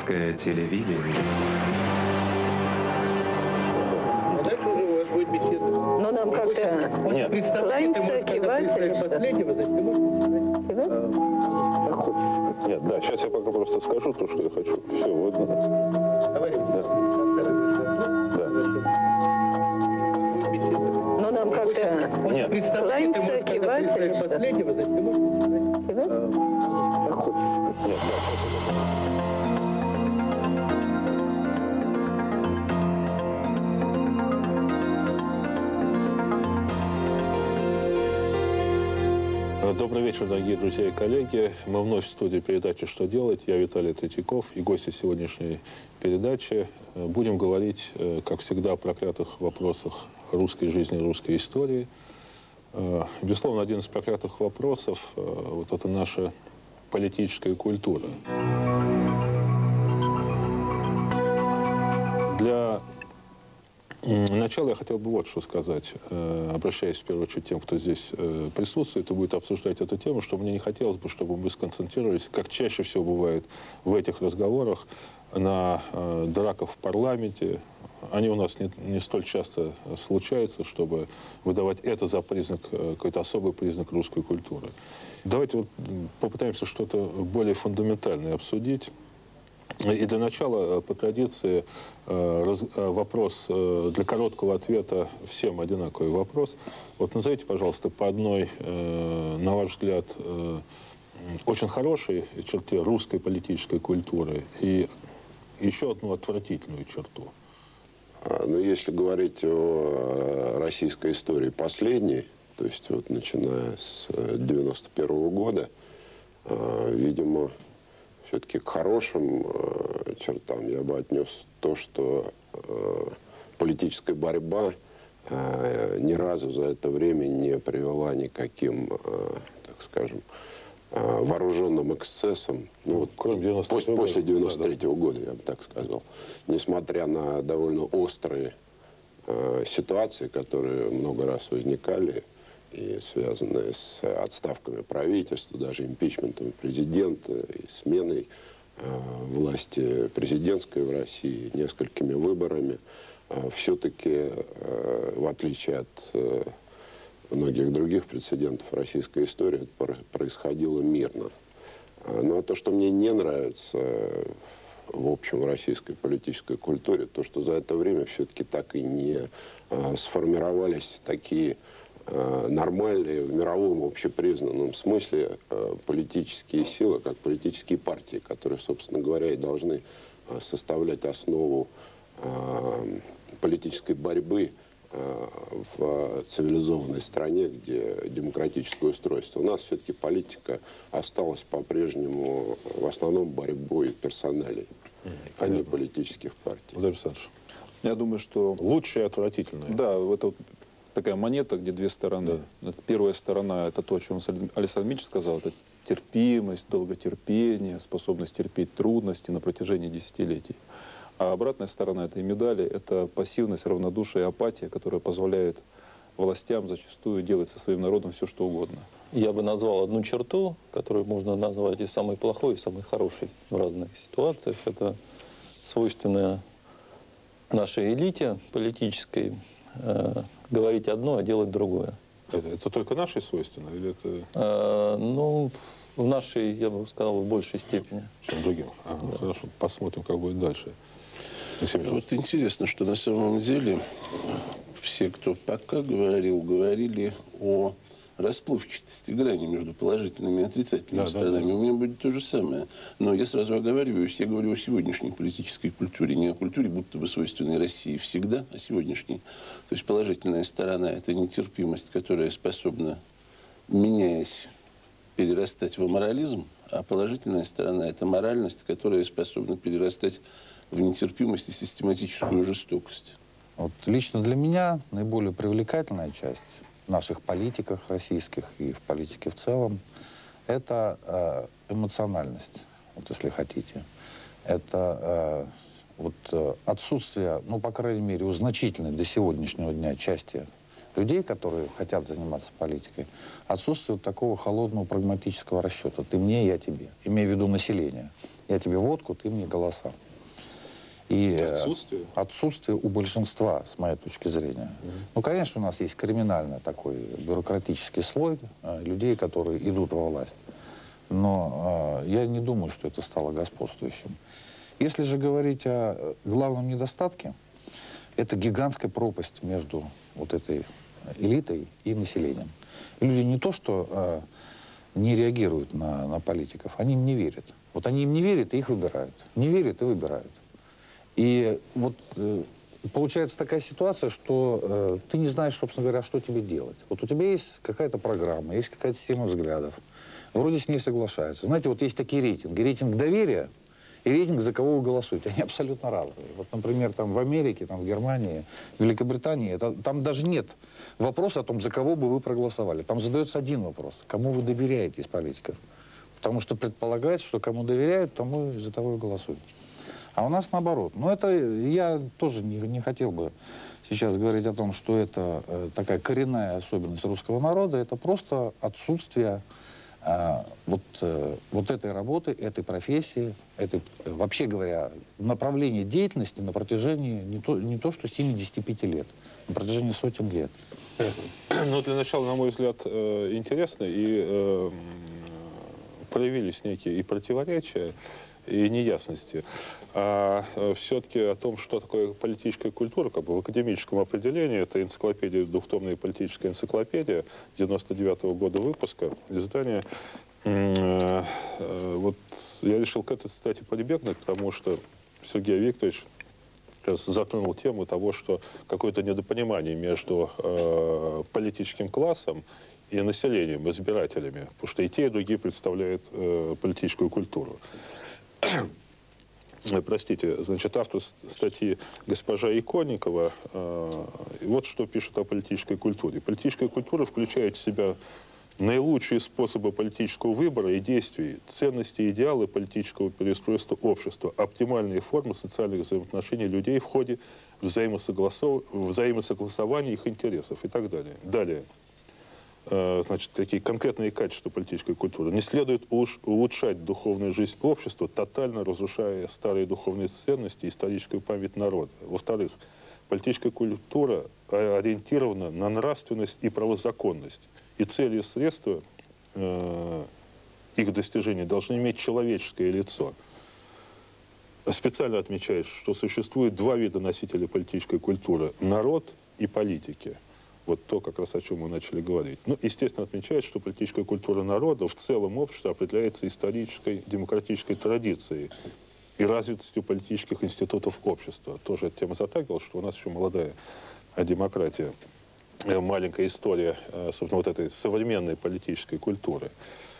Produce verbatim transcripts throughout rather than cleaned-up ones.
Русское телевидение. Но нам как-то кланяться, кивать или что? Кивать? Нет, да, сейчас я пока просто скажу то, что я хочу. Все, вот. Да. Да. Но нам как-то кланяться, кивать или что? Кивать? Нет, да. Добрый вечер, дорогие друзья и коллеги. Мы вновь в студии передачи «Что делать?». Я Виталий Третьяков и гости сегодняшней передачи. Будем говорить, как всегда, о проклятых вопросах русской жизни, русской истории. Безусловно, один из проклятых вопросов – вот это наша политическая культура. Для начала я хотел бы вот что сказать, обращаясь в первую очередь к тем, кто здесь присутствует и будет обсуждать эту тему, что мне не хотелось бы, чтобы мы сконцентрировались, как чаще всего бывает в этих разговорах, на драках в парламенте. Они у нас не, не столь часто случаются, чтобы выдавать это за признак, какой-то особый признак русской культуры. Давайте вот попытаемся что-то более фундаментальное обсудить. И для начала, по традиции, вопрос для короткого ответа всем одинаковый вопрос. Вот назовите, пожалуйста, по одной, на ваш взгляд, очень хорошей черте русской политической культуры и еще одну отвратительную черту. Ну, если говорить о российской истории последней, то есть вот начиная с девяносто первого года, видимо, все-таки к хорошим э, чертам я бы отнес то, что э, политическая борьба э, ни разу за это время не привела никаким, э, так скажем, э, вооруженным эксцессам. Ну, вот, Кроме после, после девяносто третьего года, я бы так сказал. Несмотря на довольно острые э, ситуации, которые много раз возникали, и связанные с отставками правительства, даже импичментом президента и сменой э, власти президентской в России, несколькими выборами, э, все-таки, э, в отличие от э, многих других прецедентов российской истории, это происходило мирно. Э, ну а то, что мне не нравится э, в общем в российской политической культуре, то, что за это время все-таки так и не э, сформировались такие нормальные в мировом общепризнанном смысле э, политические силы, как политические партии, которые, собственно говоря, и должны э, составлять основу э, политической борьбы э, в цивилизованной стране, где демократическое устройство. У нас все-таки политика осталась по-прежнему в основном борьбой персоналей, mm-hmm. а не политических партий. Владимир Александрович, я думаю, что... Лучшее и отвратительное. Да, это такая монета, где две стороны. Да. Первая сторона – это то, о чем Александр Мич сказал, это терпимость, долготерпение, способность терпеть трудности на протяжении десятилетий. А обратная сторона этой медали – это пассивность, равнодушие и апатия, которая позволяет властям зачастую делать со своим народом все, что угодно. Я бы назвал одну черту, которую можно назвать и самой плохой, и самой хорошей в разных ситуациях. Это свойственное нашей элите политической, э, говорить одно, а делать другое. Это, это только нашей свойственно? Или это... Э, ну, в нашей, я бы сказал, в большей степени. Чем другим? Ага, да. Хорошо, посмотрим, как будет дальше. Вот интересно, что на самом деле все, кто пока говорил, говорили о расплывчатости грани между положительными и отрицательными да, сторонами. Да, да. У меня будет то же самое. Но я сразу оговариваюсь, я говорю о сегодняшней политической культуре, не о культуре, будто бы свойственной России всегда, а сегодняшней. То есть положительная сторона – это нетерпимость, которая способна, меняясь, перерастать в аморализм, а положительная сторона – это моральность, которая способна перерастать в нетерпимость и систематическую жестокость. Вот лично для меня наиболее привлекательная часть в наших политиках российских и в политике в целом – это эмоциональность, вот если хотите. Это вот отсутствие, ну, по крайней мере, у значительной до сегодняшнего дня части людей, которые хотят заниматься политикой, отсутствует такого холодного прагматического расчета. Ты мне, я тебе. Имея в виду население. Я тебе водку, ты мне голоса. И отсутствие? Отсутствие у большинства, с моей точки зрения. Mm-hmm. Ну, конечно, у нас есть криминальный такой бюрократический слой э, людей, которые идут во власть. Но э, я не думаю, что это стало господствующим. Если же говорить о главном недостатке, это гигантская пропасть между вот этой элитой и населением. Люди не то, что э, не реагируют на, на политиков, они им не верят. Вот они им не верят, и их выбирают. Не верят и выбирают. И вот э, получается такая ситуация, что э, ты не знаешь, собственно говоря, что тебе делать. Вот у тебя есть какая-то программа, есть какая-то система взглядов. Вроде с ней соглашаются. Знаете, вот есть такие рейтинги. Рейтинг доверия и рейтинг, за кого вы голосуете. Они абсолютно разные. Вот, например, там в Америке, там в Германии, в Великобритании, это, там даже нет вопроса о том, за кого бы вы проголосовали. Там задается один вопрос. Кому вы доверяете из политиков? Потому что предполагается, что кому доверяют, тому за того и голосуют. А у нас наоборот. Но это я тоже не, не хотел бы сейчас говорить о том, что это э, такая коренная особенность русского народа. Это просто отсутствие э, вот, э, вот этой работы, этой профессии, этой, э, вообще говоря, направления деятельности на протяжении не то, не то что семидесяти пяти лет, на протяжении сотен лет. Ну, для начала, на мой взгляд, э, интересно, и э, проявились некие и противоречия, и неясности. А все-таки о том, что такое политическая культура, как бы в академическом определении, это энциклопедия, двухтомная политическая энциклопедия девяносто девятого года выпуска, издания. Вот я решил к этой статье прибегнуть, потому что Сергей Викторович сейчас затронул тему того, что какое-то недопонимание между э, политическим классом и населением, избирателями, потому что и те, и другие представляют э, политическую культуру. Простите, значит, автор статьи госпожа Иконникова э, вот что пишет о политической культуре. Политическая культура включает в себя наилучшие способы политического выбора и действий, ценности и идеалы политического переустройства общества, оптимальные формы социальных взаимоотношений людей в ходе взаимосогласов... взаимосогласования их интересов и так далее. Далее. Значит, такие конкретные качества политической культуры. Не следует улучшать духовную жизнь общества, тотально разрушая старые духовные ценности и историческую память народа. Во-вторых, политическая культура ориентирована на нравственность и правозаконность. И цели и средства э, их достижения должны иметь человеческое лицо. Специально отмечает, что существует два вида носителей политической культуры – народ и политики. Вот то, как раз о чем мы начали говорить. Ну, естественно, отмечает, что политическая культура народа в целом общества определяется исторической демократической традицией и развитостью политических институтов общества. Тоже эта тема затрагивалась, что у нас еще молодая демократия, маленькая история, собственно, вот этой современной политической культуры.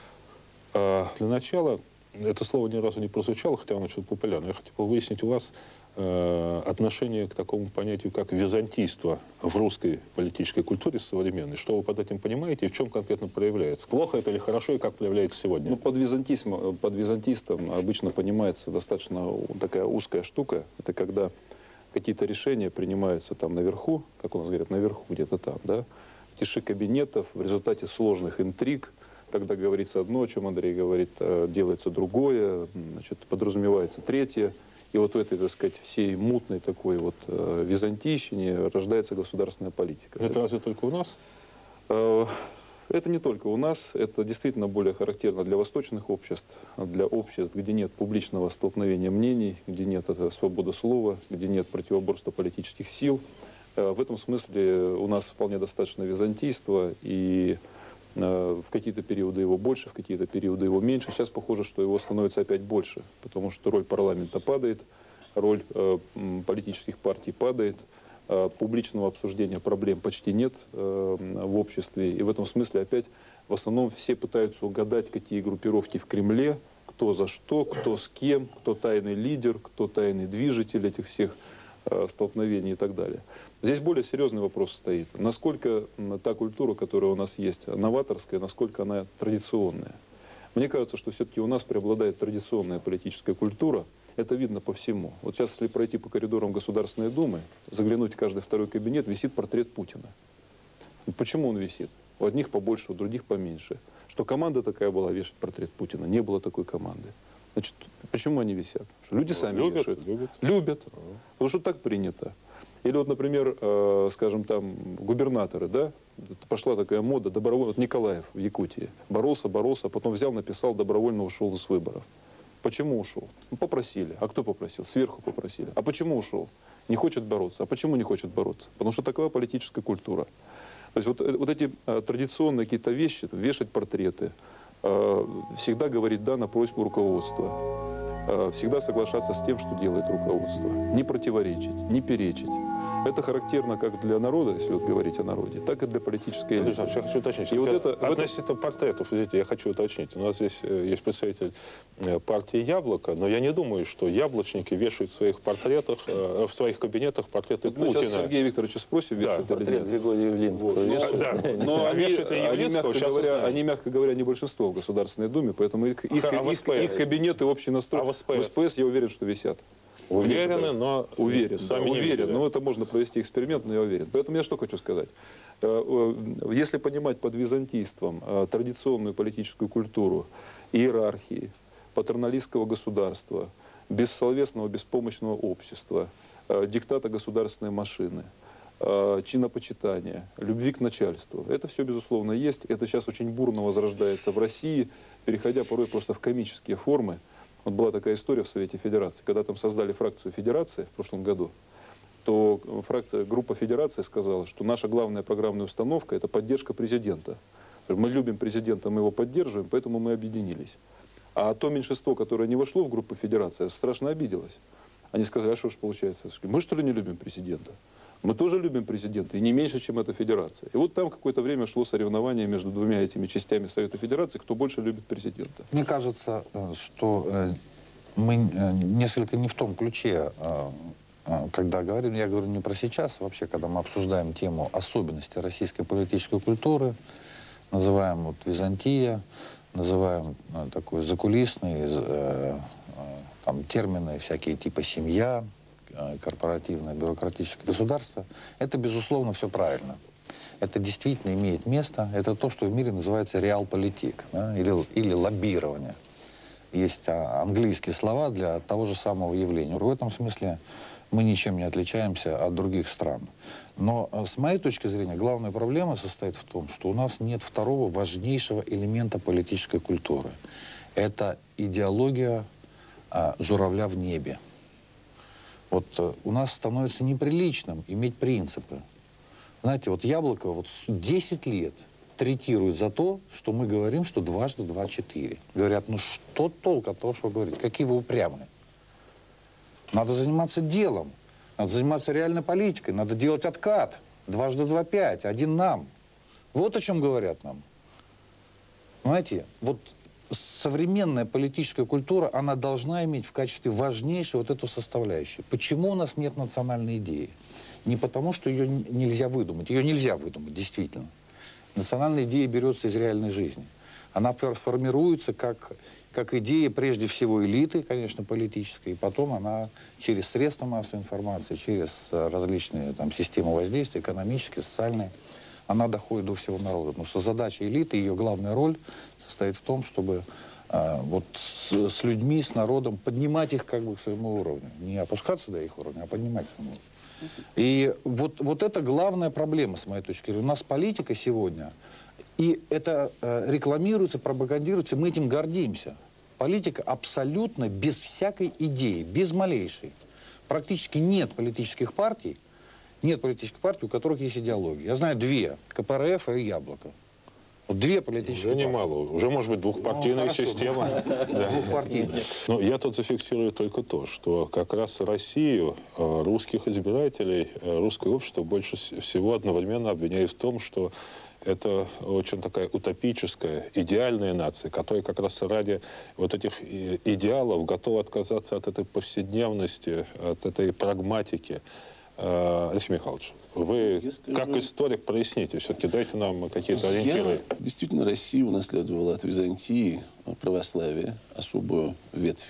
Для начала, это слово ни разу не прозвучало, хотя оно очень популярно. Я хотел бы выяснить у вас отношение к такому понятию, как византийство в русской политической культуре современной. Что вы под этим понимаете и в чем конкретно проявляется? Плохо это или хорошо, и как проявляется сегодня? Ну, под византизмом, под византистом обычно понимается достаточно такая узкая штука. Это когда какие-то решения принимаются там наверху, как у нас говорят, наверху где-то там, да, в тиши кабинетов, в результате сложных интриг, когда говорится одно, о чем Андрей говорит, делается другое, значит, подразумевается третье. И вот в этой, так сказать, всей мутной такой вот э, византийщине рождается государственная политика. Это разве только у нас? Э, это не только у нас. Это действительно более характерно для восточных обществ, для обществ, где нет публичного столкновения мнений, где нет свободы слова, где нет противоборства политических сил. Э, в этом смысле у нас вполне достаточно византийства, и в какие-то периоды его больше, в какие-то периоды его меньше. Сейчас похоже, что его становится опять больше, потому что роль парламента падает, роль э, политических партий падает, э, публичного обсуждения проблем почти нет э, в обществе. И в этом смысле опять в основном все пытаются угадать, какие группировки в Кремле, кто за что, кто с кем, кто тайный лидер, кто тайный движитель этих всех столкновений и так далее. Здесь более серьезный вопрос стоит. Насколько та культура, которая у нас есть, новаторская, насколько она традиционная. Мне кажется, что все-таки у нас преобладает традиционная политическая культура. Это видно по всему. Вот сейчас, если пройти по коридорам Государственной Думы, заглянуть в каждый второй кабинет, висит портрет Путина. Почему он висит? У одних побольше, у других поменьше. Что команда такая была вешать портрет Путина? Не было такой команды. Значит, почему они висят? Что люди сами любят, вешают. Любят. Любят. Потому что так принято. Или вот, например, э, скажем, там, губернаторы, да? Пошла такая мода, добровольно, вот Николаев в Якутии. Боролся, боролся, а потом взял, написал, добровольно ушел из выборов. Почему ушел? Ну, попросили. А кто попросил? Сверху попросили. А почему ушел? Не хочет бороться. А почему не хочет бороться? Потому что такова политическая культура. То есть вот, вот эти э, традиционные какие-то вещи, вешать портреты, э, всегда говорить «да» на просьбу руководства, э, всегда соглашаться с тем, что делает руководство, не противоречить, не перечить. Это характерно как для народа, если вот говорить о народе, так и для политической элиты. Я хочу уточнить. И вот это, относительно это... портретов, извините, я хочу уточнить. У нас здесь есть представитель партии «Яблоко», но я не думаю, что яблочники вешают в своих портретах, в своих кабинетах портреты Мы Путина. сейчас Сергея Викторовича спросим, вешают да, или портрет нет. Григория Явлинского. Вот. Вешают. Да. Но А они, вешают ли они, Явлинского, мягко сейчас говоря, узнаем. они, мягко говоря, не большинство в Государственной Думе, поэтому их, их, А в их, СПС? их кабинеты общий настрой. А в СПС? В СПС я уверен, что висят. Уверены, но Уверен, сами да, не уверен. видели. Но это можно провести эксперимент, но я уверен. Поэтому я что хочу сказать. Если понимать под византийством традиционную политическую культуру, иерархии, патерналистского государства, бессловесного, беспомощного общества, диктата государственной машины, чинопочитания, любви к начальству. Это все, безусловно, есть. Это сейчас очень бурно возрождается в России, переходя порой просто в комические формы. Вот была такая история в Совете Федерации, когда там создали фракцию Федерации в прошлом году, то фракция, группа Федерации сказала, что наша главная программная установка – это поддержка президента. Мы любим президента, мы его поддерживаем, поэтому мы объединились. А то меньшинство, которое не вошло в группу Федерации, страшно обиделось. Они сказали, а что же получается? Мы что ли не любим президента? Мы тоже любим президента, и не меньше, чем эта федерация. И вот там какое-то время шло соревнование между двумя этими частями Совета Федерации, кто больше любит президента. Мне кажется, что мы несколько не в том ключе, когда говорим, я говорю не про сейчас, вообще, когда мы обсуждаем тему особенностей российской политической культуры, называем вот Византия, называем такой закулисный, там, термины всякие типа семья, корпоративное, бюрократическое государство, это, безусловно, все правильно. Это действительно имеет место. Это то, что в мире называется реалполитик, да, или, или лоббирование. Есть английские слова для того же самого явления. В этом смысле мы ничем не отличаемся от других стран. Но с моей точки зрения главная проблема состоит в том, что у нас нет второго важнейшего элемента политической культуры. Это идеология а, журавля в небе. Вот э, у нас становится неприличным иметь принципы. Знаете, вот Яблоко вот десять лет третирует за то, что мы говорим, что дважды два четыре. Говорят, ну что толк от того, что вы говорите? Какие вы упрямые? Надо заниматься делом, надо заниматься реальной политикой, надо делать откат. Дважды два пять, один нам. Вот о чем говорят нам. Знаете, вот современная политическая культура, она должна иметь в качестве важнейшей вот эту составляющую. Почему у нас нет национальной идеи? Не потому, что ее нельзя выдумать. Ее нельзя выдумать, действительно. Национальная идея берется из реальной жизни. Она формируется как, как идея, прежде всего, элиты, конечно, политической, и потом она через средства массовой информации, через различные там, системы воздействия, экономические, социальные, она доходит до всего народа. Потому что задача элиты, ее главная роль состоит в том, чтобы э, вот с, с людьми, с народом поднимать их как бы к своему уровню. Не опускаться до их уровня, а поднимать к своему уровню. И вот, вот это главная проблема, с моей точки зрения. У нас политика сегодня, и это э, рекламируется, пропагандируется, мы этим гордимся. Политика абсолютно без всякой идеи, без малейшей. Практически нет политических партий, нет политических партий, у которых есть идеология. Я знаю две, КПРФ и Яблоко. Вот две политические Уже партии. немало, уже может быть двухпартийная Ну, система. Двухпартийная. Но я тут зафиксирую только то, что как раз Россию, русских избирателей, русское общество больше всего одновременно обвиняют в том, что это очень такая утопическая, идеальная нация, которая как раз ради вот этих идеалов готова отказаться от этой повседневности, от этой прагматики. Алексей Михайлович, вы скажу, как историк проясните, все-таки дайте нам какие-то ориентиры. Я, действительно, Россия унаследовала от Византии православия особую ветвь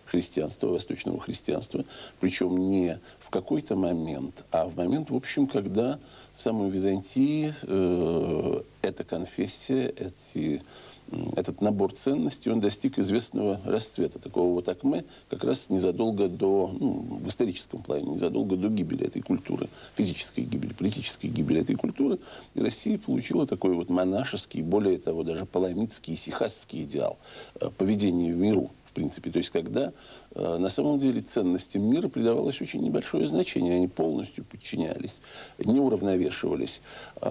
христианства, восточного христианства, причем не в какой-то момент, а в момент, в общем, когда в самой Византии э, эта конфессия, эти, этот набор ценностей, он достиг известного расцвета, такого вот акме, как раз незадолго до, ну, в историческом плане, незадолго до гибели этой культуры, физической гибели, политической гибели этой культуры, и Россия получила такой вот монашеский, более того, даже паламидский, сихасский идеал э, поведения в миру. В принципе, то есть, когда э, на самом деле ценностям мира придавалось очень небольшое значение, они полностью подчинялись, не уравновешивались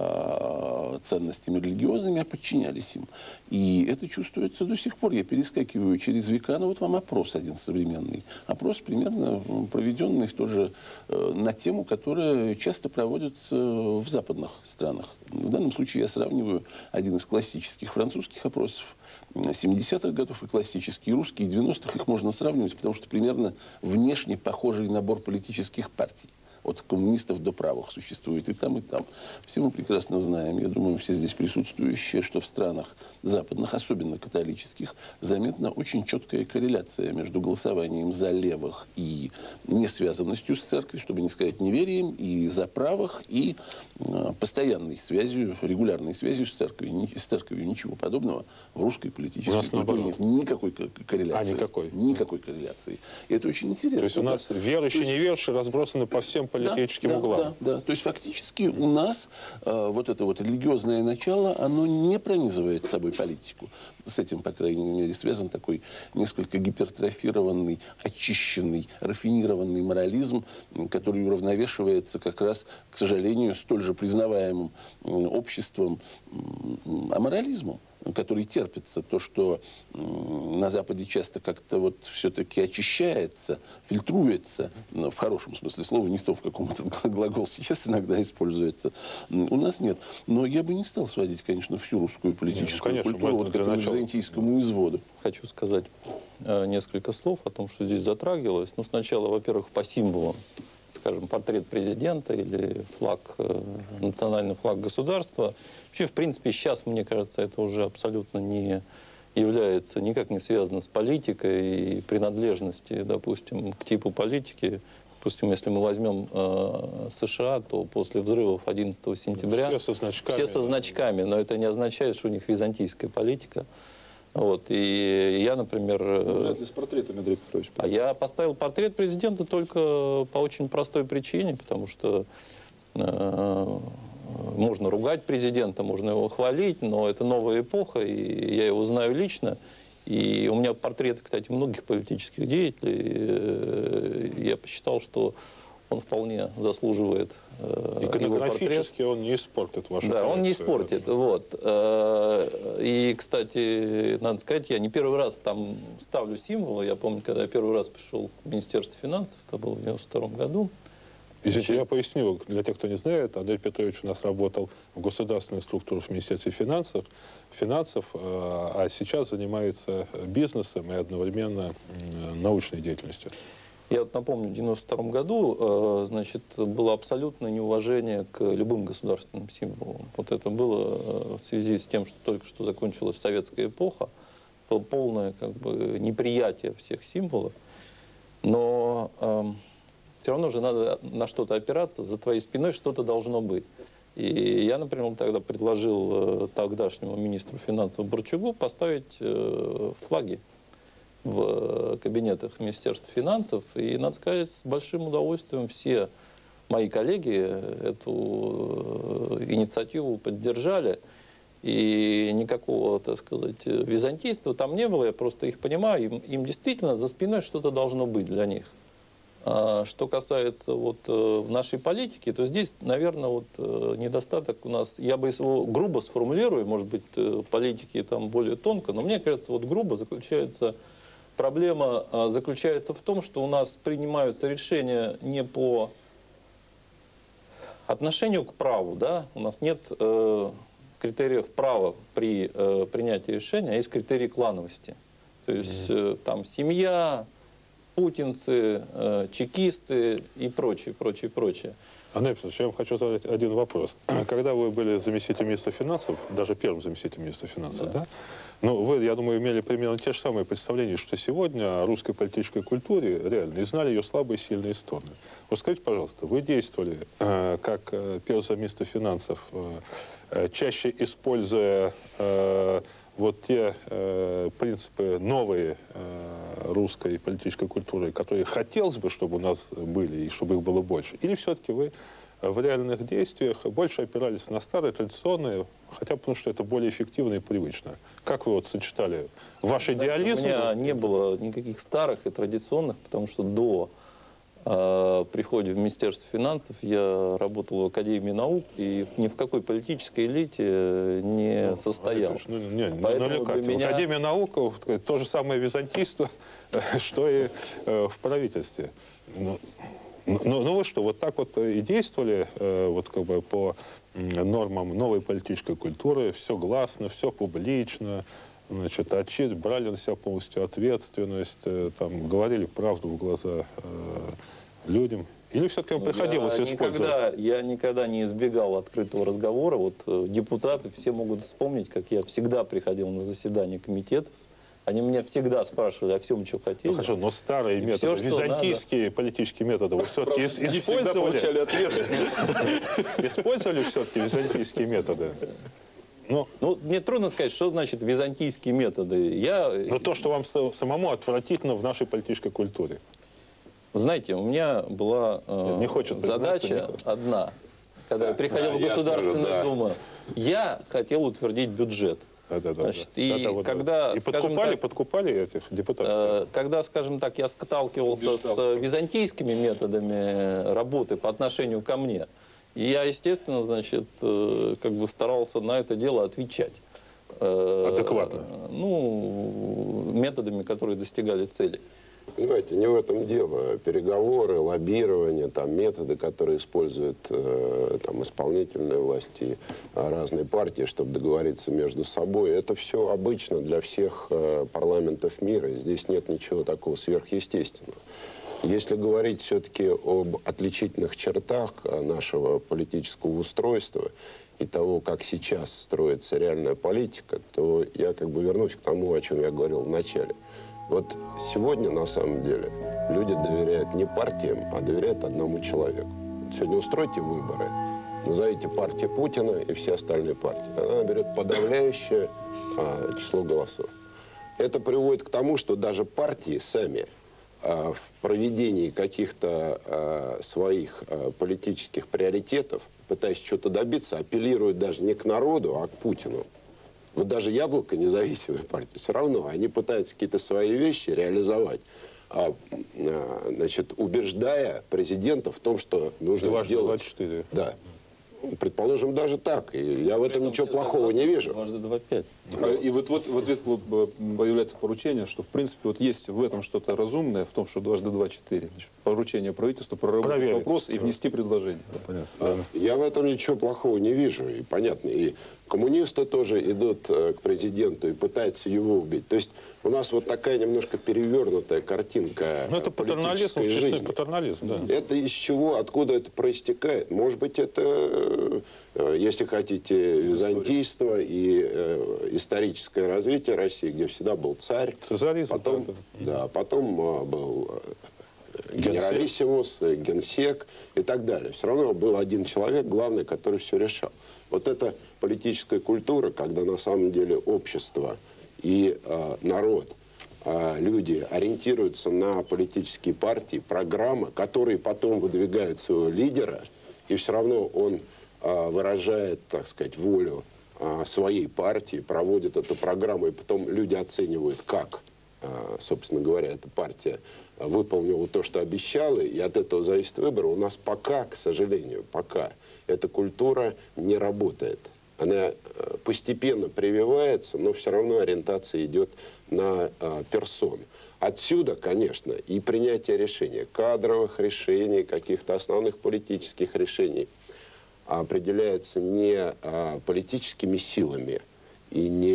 э, ценностями религиозными, а подчинялись им. И это чувствуется до сих пор. Я перескакиваю через века, но вот вам опрос один современный. Опрос примерно проведенный тоже э, на тему, которая часто проводится в западных странах. В данном случае я сравниваю один из классических французских опросов семидесятых годов и классические русские девяностых, их можно сравнивать, потому что примерно внешне похожий набор политических партий. От коммунистов до правых существует и там, и там. Все мы прекрасно знаем, я думаю, все здесь присутствующие, что в странах западных, особенно католических, заметна очень четкая корреляция между голосованием за левых и несвязанностью с церковью, чтобы не сказать неверием, и за правых, и э, постоянной связью, регулярной связью с церковью. Ни, с церковью ничего подобного в русской политической культуре нет. Никакой корреляции. А, никакой? Никакой корреляции. И это очень интересно. То есть у нас верующие и есть... неверующие разбросаны по всем политическим да, углам. Да, да, да. То есть фактически у нас э, вот это вот религиозное начало, оно не пронизывает собой политику. С этим, по крайней мере, связан такой несколько гипертрофированный, очищенный, рафинированный морализм, который уравновешивается как раз, к сожалению, столь же признаваемым обществом аморализмом, который терпится, то, что на Западе часто как-то вот все-таки очищается, фильтруется, в хорошем смысле слова, не то, в каком этот глагол сейчас иногда используется. У нас нет. Но я бы не стал сводить, конечно, всю русскую политическую нет, конечно, культуру вот к этому византийскому изводу. Хочу сказать э, несколько слов о том, что здесь затрагивалось. Ну, сначала, во-первых, по символам. Скажем, портрет президента или флаг, э, национальный флаг государства. Вообще, в принципе, сейчас, мне кажется, это уже абсолютно не является, никак не связано с политикой и принадлежностью, допустим, к типу политики. Допустим, если мы возьмем э, США, то после взрывов одиннадцатого сентября... Все со значками. Все со значками, но это не означает, что у них византийская политика. Вот, и я, например... Ну, с портретом, Андрей Петрович. А я поставил портрет президента только по очень простой причине, потому что э, можно ругать президента, можно его хвалить, но это новая эпоха, и я его знаю лично. И у меня портреты, кстати, многих политических деятелей. Я посчитал, что он вполне заслуживает э, иконографически он не испортит вашу Да, коллекцию. он не испортит. Вот. И, кстати, надо сказать, я не первый раз там ставлю символы. Я помню, когда я первый раз пришел в Министерство финансов, это было в девяносто втором году. Извините, я поясню, для тех, кто не знает, Андрей Петрович у нас работал в государственной структуре в Министерстве финансов, финансов, а сейчас занимается бизнесом и одновременно научной деятельностью. Я вот напомню, в девяносто втором году, значит, было абсолютное неуважение к любым государственным символам. Вот это было в связи с тем, что только что закончилась советская эпоха, было полное как бы неприятие всех символов. Но э, все равно же надо на что-то опираться, за твоей спиной что-то должно быть. И я, например, тогда предложил тогдашнему министру финансов Борчугу поставить э, флаги в кабинетах Министерства финансов. И, надо сказать, с большим удовольствием все мои коллеги эту инициативу поддержали. И никакого, так сказать, византийства там не было. Я просто их понимаю. Им, им действительно за спиной что-то должно быть для них. А что касается вот нашей политики, то здесь, наверное, вот недостаток у нас, я бы его грубо сформулирую, может быть, политики там более тонко, но мне кажется, вот грубо заключается... Проблема заключается в том, что у нас принимаются решения не по отношению к праву, да? У нас нет э, критериев права при э, принятии решения, а есть критерии клановости. То есть э, там семья, путинцы, э, чекисты и прочее, прочее, прочее. Андрей Петрович, я вам хочу задать один вопрос. Когда вы были заместителем министра финансов, даже первым заместителем министра финансов, да? да? Ну, вы, я думаю, имели примерно те же самые представления, что сегодня о русской политической культуре реально, и знали ее слабые и сильные стороны. Вот скажите, пожалуйста, вы действовали э, как э, первый замминистра финансов, э, чаще используя э, вот те э, принципы новые э, русской политической культуры, которые хотелось бы, чтобы у нас были, и чтобы их было больше? Или все-таки вы в реальных действиях больше опирались на старые, традиционные, хотя потому что это более эффективно и привычно? Как вы вот сочетали ваш идеализм? У меня не было никаких старых и традиционных, потому что до э, прихода в Министерство финансов я работал в Академии наук и ни в какой политической элите не ну, состоял. Ну, не, Поэтому ну, меня... Академия наук — то же самое византийство, что и э, в правительстве. Ну, ну, ну вы что, вот так вот и действовали э, вот как бы по нормам новой политической культуры, все гласно, все публично, значит, отчет, брали на себя полностью ответственность, э, там, говорили правду в глаза э, людям? Или все-таки вам приходилось я использовать? Никогда, я никогда не избегал открытого разговора. Вот э, депутаты все могут вспомнить, как я всегда приходил на заседание комитетов. Они меня всегда спрашивали о всем, что хотели. Ну, хорошо, но старые и методы, все, византийские надо. Политические методы, вы все-таки использовали? Использовали все-таки византийские методы? Ну, ну, мне трудно сказать, что значит византийские методы. Я... Но то, что вам самому отвратительно в нашей политической культуре. Знаете, у меня была э, не хочет задача одна. Когда я приходил да, в Государственную скажу, да. Думу, я хотел утвердить бюджет. Да, да, да, Значит, да. И, да, да, когда, и подкупали, так, подкупали этих депутатов? Э, когда, скажем так, я сталкивался Убеждал. с византийскими методами работы по отношению ко мне, и я, естественно, значит, э, как бы старался на это дело отвечать. Э, Адекватно? Ну, методами, которые достигали цели. Понимаете, не в этом дело. Переговоры, лоббирование, там, методы, которые используют э, там, исполнительные власти, разные партии, чтобы договориться между собой, это все обычно для всех э, парламентов мира. Здесь нет ничего такого сверхъестественного. Если говорить все-таки об отличительных чертах нашего политического устройства и того, как сейчас строится реальная политика, то я как бы вернусь к тому, о чем я говорил в начале. Вот сегодня, на самом деле, люди доверяют не партиям, а доверяют одному человеку. Сегодня устройте выборы, назовите партию Путина и все остальные партии. Она берет подавляющее а, число голосов. Это приводит к тому, что даже партии сами а, в проведении каких-то а, своих а, политических приоритетов, пытаясь что-то добиться, апеллируют даже не к народу, а к Путину. Вот даже «Яблоко», независимая партия, все равно они пытаются какие-то свои вещи реализовать, а, а, значит, убеждая президента в том, что нужно дважды сделать... двадцать четыре. Да. Предположим, даже так. И я в этом ничего плохого не вижу. Дважды два пять. И вот, вот, вот это появляется поручение, что, в принципе, вот есть в этом что-то разумное, в том, что дважды два четыре. Поручение правительству проработать Проверить. вопрос и внести предложение. Да, понятно. А, я в этом ничего плохого не вижу. И понятно. И коммунисты тоже идут к президенту и пытаются его убить. То есть у нас вот такая немножко перевернутая картинка. Ну, это патернализм, чистый патернализм, да. Это из чего, откуда это проистекает? Может быть, это, если хотите, византийство и э, историческое развитие России, где всегда был царь. Цезаризм. Потом, да, потом э, был генералиссимус, генсек и так далее. Все равно был один человек, главный, который все решал. Вот эта политическая культура, когда на самом деле общество и э, народ, э, люди ориентируются на политические партии, программы, которые потом выдвигают своего лидера, и все равно он э, выражает, так сказать, волю э, своей партии, проводит эту программу, и потом люди оценивают, как, э, собственно говоря, эта партия выполнила то, что обещала, и от этого зависит выбор. У нас пока, к сожалению, пока эта культура не работает. Она постепенно прививается, но все равно ориентация идет на а, персон. Отсюда, конечно, и принятие решений, кадровых решений, каких-то основных политических решений определяется не а, политическими силами и не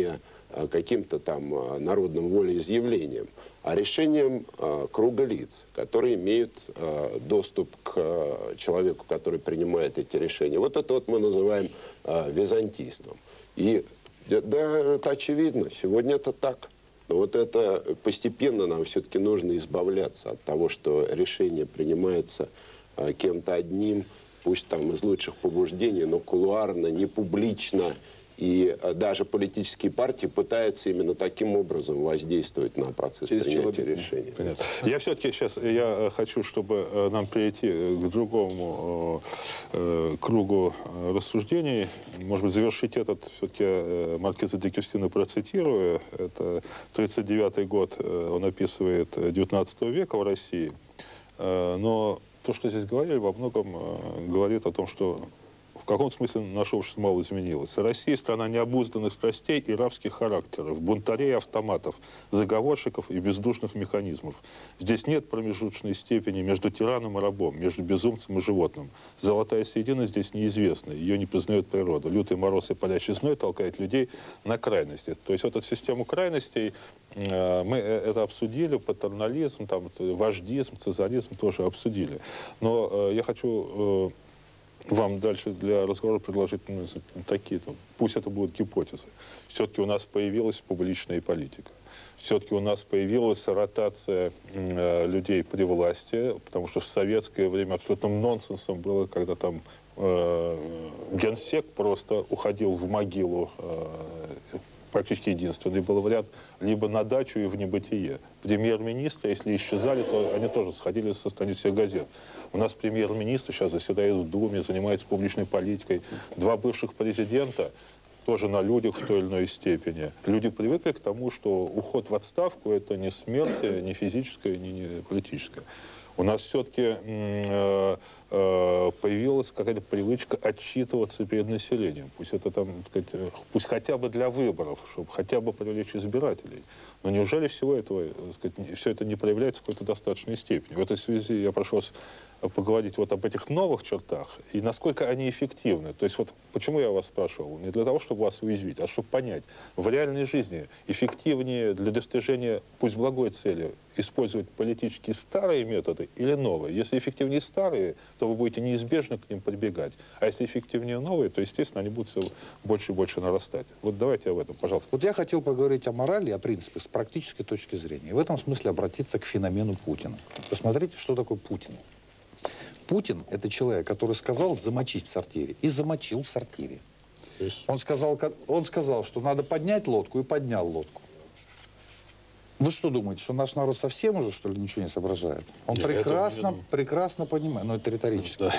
каким-то там народным волеизъявлением, а решением круга лиц, которые имеют доступ к человеку, который принимает эти решения. Вот это вот мы называем византийством. И да, это очевидно, сегодня это так. Но вот это постепенно нам все-таки нужно избавляться от того, что решение принимается кем-то одним, пусть там из лучших побуждений, но кулуарно, не публично. И даже политические партии пытаются именно таким образом воздействовать на процесс Через принятия человека. решений. Понятно. Я все-таки сейчас я хочу, чтобы нам перейти к другому э, кругу рассуждений. Может быть, завершить этот все-таки э, Маркиза де Кюстина процитирую. Это тридцать девятый год, он описывает девятнадцатого века в России. Э, но то, что здесь говорили, во многом э, говорит о том, что в каком смысле наше общество мало изменилось. Россия — страна необузданных страстей и рабских характеров, бунтарей и автоматов, заговорщиков и бездушных механизмов. Здесь нет промежуточной степени между тираном и рабом, между безумцем и животным. Золотая середина здесь неизвестна, ее не признает природа. Лютый мороз и палящий зной толкает людей на крайности. То есть вот эту систему крайностей э, мы это обсудили, патернализм, там, вождизм, цезаризм тоже обсудили. Но э, я хочу... Э, вам дальше для разговора предложить ну, такие, там, пусть это будут гипотезы. Все-таки у нас появилась публичная политика. Все-таки у нас появилась ротация э, людей при власти, потому что в советское время абсолютным нонсенсом было, когда там э, генсек просто уходил в могилу, э, практически единственный был вариант, либо на дачу и в небытие. Премьер-министры, если исчезали, то они тоже сходили со страниц всех газет. У нас премьер-министр сейчас заседает в Думе, занимается публичной политикой. Два бывших президента тоже на людях в той или иной степени. Люди привыкли к тому, что уход в отставку — это не смерть, не физическая, не, не политическая. У нас все-таки э, э, появилась какая-то привычка отчитываться перед населением. Пусть это там, так сказать, пусть хотя бы для выборов, чтобы хотя бы привлечь избирателей. Но неужели всего этого, так сказать, все это не проявляется в какой-то достаточной степени? В этой связи я прошу вас поговорить вот об этих новых чертах и насколько они эффективны. То есть вот почему я вас спрашивал? Не для того, чтобы вас уязвить, а чтобы понять, в реальной жизни эффективнее для достижения, пусть благой цели, использовать политически старые методы или новые. Если эффективнее старые, то вы будете неизбежно к ним прибегать. А если эффективнее новые, то, естественно, они будут все больше и больше нарастать. Вот давайте об этом, пожалуйста. Вот я хотел поговорить о морали, о принципе с практической точки зрения. И в этом смысле обратиться к феномену Путина. Посмотрите, что такое Путин. Путин — это человек, который сказал замочить в сортире. И замочил в сортире. Он сказал, он сказал, что надо поднять лодку, и поднял лодку. Вы что думаете, что наш народ совсем уже, что ли, ничего не соображает? Он Нет, прекрасно, не прекрасно понимает. Ну, это риторически. Да.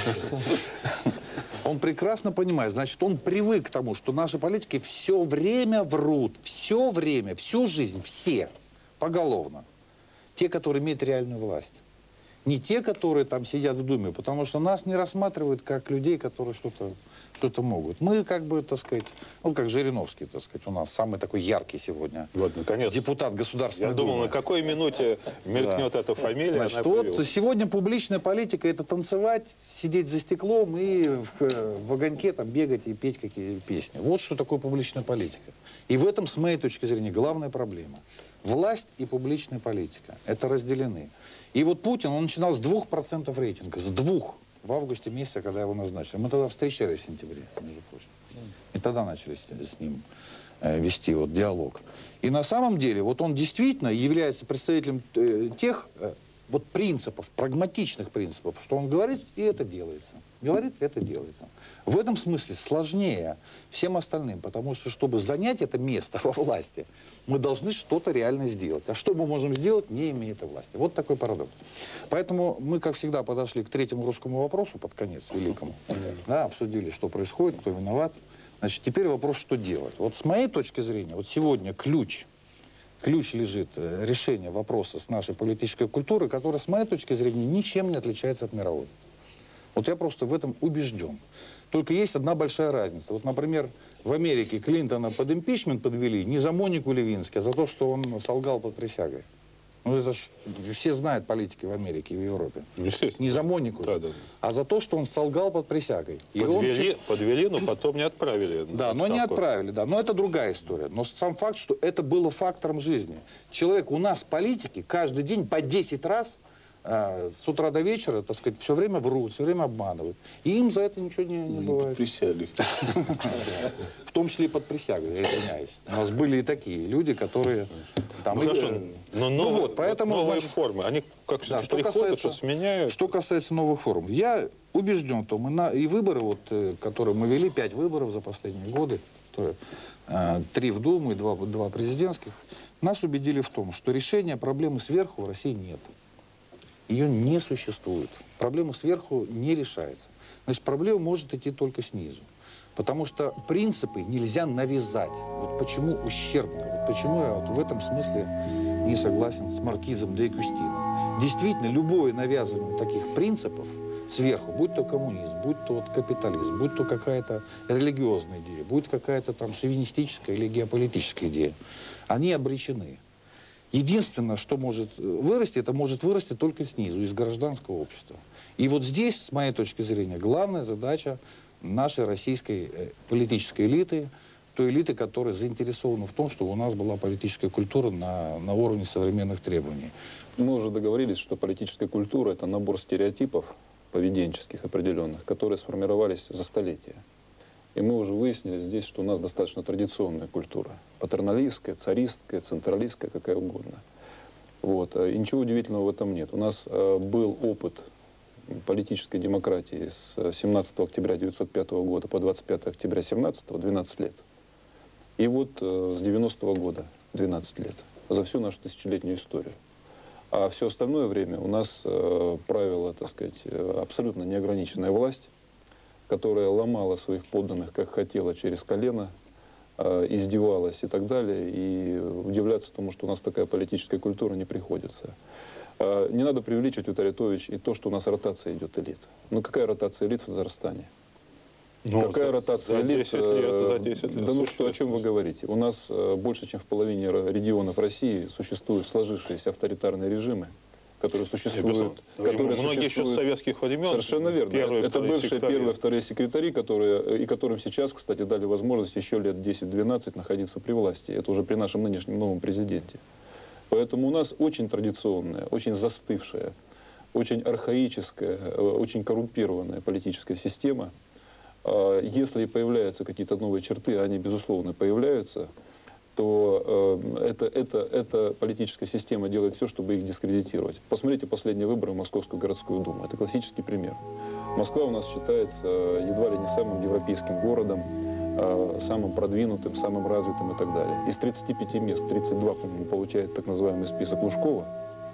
Он прекрасно понимает. Значит, он привык к тому, что наши политики все время врут. Все время, всю жизнь, все. Поголовно. Те, которые имеют реальную власть. Не те, которые там сидят в Думе, потому что нас не рассматривают как людей, которые что-то что-то могут. Мы, как бы, так сказать, ну, как Жириновский, так сказать, у нас самый такой яркий сегодня вот, наконец, депутат Государственной Я Думы. думал, на какой минуте мелькнет да. эта фамилия. Значит, вот сегодня публичная политика — это танцевать, сидеть за стеклом и в, в огоньке там бегать и петь какие песни. Вот что такое публичная политика. И в этом, с моей точки зрения, главная проблема. Власть и публичная политика — это разделены. И вот Путин, он начинал с двух процентов рейтинга, с двух, в августе месяце, когда его назначили. Мы тогда встречались в сентябре, между прочим. И тогда начали с, с ним э, вести вот диалог. И на самом деле, вот он действительно является представителем э, тех э, вот принципов, прагматичных принципов, что он говорит, и это делается. Говорит, это делается. В этом смысле сложнее всем остальным, потому что, чтобы занять это место во власти, мы должны что-то реально сделать. А что мы можем сделать, не имея этой власти? Вот такой парадокс. Поэтому мы, как всегда, подошли к третьему русскому вопросу, под конец, великому. Да, обсудили, что происходит, кто виноват. Значит, теперь вопрос, что делать. Вот с моей точки зрения, вот сегодня ключ, ключ лежит решение вопроса с нашей политической культурой, которая, с моей точки зрения, ничем не отличается от мировой. Вот я просто в этом убежден. Только есть одна большая разница. Вот, например, в Америке Клинтона под импичмент подвели не за Монику Левински, а за то, что он солгал под присягой. Ну, это ж все знают политики в Америке и в Европе. Не за Монику, да, да. а за то, что он солгал под присягой. И Подвели, он... подвели, но потом не отправили. Да, но не отправили, да. Но это другая история. Но сам факт, что это было фактором жизни. Человек, у нас политики каждый день по десять раз а, с утра до вечера, так сказать, все время врут, все время обманывают. И им за это ничего не, не бывает. Присягли. В том числе и под присягой, я извиняюсь. У нас были и такие люди, которые... Там, Ну, и, хорошо, э, но ну новые, вот, поэтому, новые значит, формы, они как да, что что приходят, касается, что сменяют. Что касается новых форм, я убежден в том, и, на, и выборы, вот, э, которые мы вели, пять выборов за последние годы, которые, э, три в Думу и два, два президентских, нас убедили в том, что решения проблемы сверху в России нет. Ее не существует. Проблема сверху не решается. Значит, проблема может идти только снизу. Потому что принципы нельзя навязать. Вот почему ущербно. Вот почему я вот в этом смысле не согласен с маркизом де Кюстином. Действительно, любое навязывание таких принципов сверху, будь то коммунизм, будь то вот капитализм, будь то какая-то религиозная идея, будь какая-то там шовинистическая или геополитическая идея, они обречены. Единственное, что может вырасти, это может вырасти только снизу, из гражданского общества. И вот здесь, с моей точки зрения, главная задача нашей российской э, политической элиты, той элиты, которая заинтересована в том, чтобы у нас была политическая культура на, на уровне современных требований. Мы уже договорились, что политическая культура – это набор стереотипов поведенческих определенных, которые сформировались за столетия. И мы уже выяснили здесь, что у нас достаточно традиционная культура. Патерналистская, царистская, централистская, какая угодно. Вот. И ничего удивительного в этом нет. У нас э, был опыт политической демократии с семнадцатого октября тысяча девятьсот пятого года по двадцать пятое октября две тысячи семнадцатого, двенадцать лет. И вот э, с девяностого года двенадцать лет. За всю нашу тысячелетнюю историю. А все остальное время у нас э, правила, так сказать, э, абсолютно неограниченная власть, которая ломала своих подданных, как хотела, через колено, э, издевалась и так далее. И удивляться тому, что у нас такая политическая культура, не приходится. Э, не надо преувеличивать, Виталий Литович, и то, что у нас ротация идет элит. Ну какая ротация элит в Татарстане? Ну, Какая за, ротация за элит? десять лет, за десять лет. Да ну что, о чем вы говорите? У нас э, больше, чем в половине регионов России существуют сложившиеся авторитарные режимы, которые существуют. Которые многие еще с советских времен. Совершенно верно. Первые, это бывшие секретари. первые, вторые секретари, которые, и которым сейчас, кстати, дали возможность еще лет десять-двенадцать находиться при власти. Это уже при нашем нынешнем новом президенте. Поэтому у нас очень традиционная, очень застывшая, очень архаическая, очень коррумпированная политическая система. Если появляются какие-то новые черты, они, безусловно, появляются, то э, это, это, эта политическая система делает все, чтобы их дискредитировать. Посмотрите последние выборы в Московскую городскую думу. Это классический пример. Москва у нас считается едва ли не самым европейским городом, э, самым продвинутым, самым развитым и так далее. Из тридцати пяти мест тридцать два, по-моему, получает так называемый список Лужкова.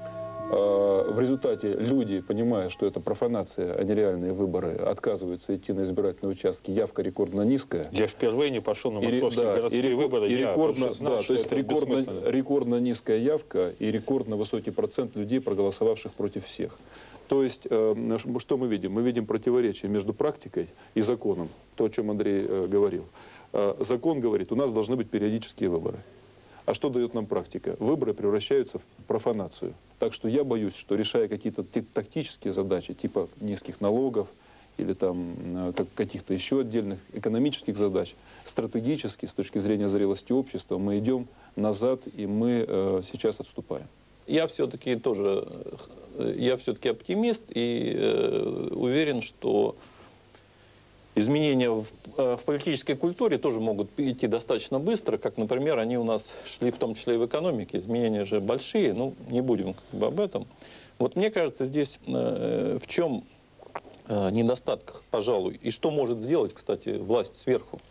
В результате люди, понимая, что это профанация, а не реальные выборы, отказываются идти на избирательные участки. Явка рекордно низкая. Я впервые не пошел на московские и, да, городские и рекорд, выборы. И я рекордно, знал, да, то есть рекордно, рекордно низкая явка и рекордно высокий процент людей, проголосовавших против всех. То есть, э, что мы видим? Мы видим противоречие между практикой и законом. То, о чем Андрей э, говорил. Э, закон говорит, у нас должны быть периодические выборы. А что дает нам практика? Выборы превращаются в профанацию. Так что я боюсь, что решая какие-то тактические задачи, типа низких налогов или там каких-то еще отдельных экономических задач, стратегически, с точки зрения зрелости общества, мы идем назад, и мы э, сейчас отступаем. Я все-таки тоже, я все-таки оптимист и э, уверен, что изменения в, в политической культуре тоже могут идти достаточно быстро, как, например, они у нас шли в том числе и в экономике. Изменения же большие, ну, не будем как бы об этом. Вот мне кажется, здесь э, в чем э, недостаток, пожалуй, и что может сделать, кстати, власть сверху.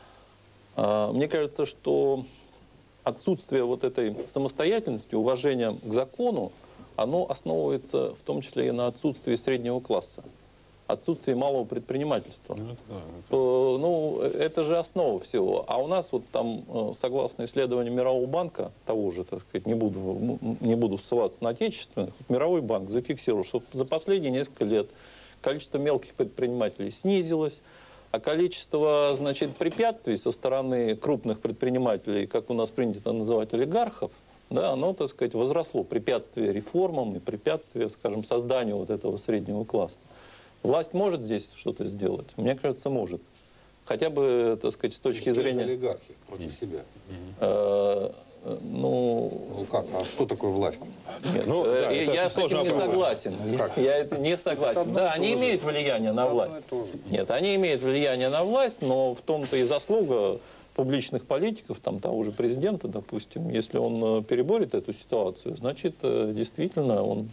Э, мне кажется, что отсутствие вот этой самостоятельности, уважения к закону, оно основывается в том числе и на отсутствии среднего класса. Отсутствие малого предпринимательства. Ну это, да, это... ну, это же основа всего. А у нас вот там, согласно исследованию Мирового банка, того же, так сказать, не буду, не буду ссылаться на отечественных, Мировой банк зафиксировал, что за последние несколько лет количество мелких предпринимателей снизилось, а количество, значит, препятствий со стороны крупных предпринимателей, как у нас принято называть олигархов, да, оно, так сказать, возросло. Препятствие реформам и препятствие, скажем, созданию вот этого среднего класса. Власть может здесь что-то сделать? Мне кажется, может. Хотя бы, так сказать, с точки зрения... олигархи против себя. Э, ну... Ну как, а что такое власть? Нет, Ну, э, да, я это- я это с этим не сложно согласен. Как? Я это не согласен. одно Да, и они то же. имеют влияние на власть. Нет, они имеют влияние на власть, но в том-то и заслуга публичных политиков, там, того же президента, допустим, если он э, переборет эту ситуацию, значит, э, действительно, он...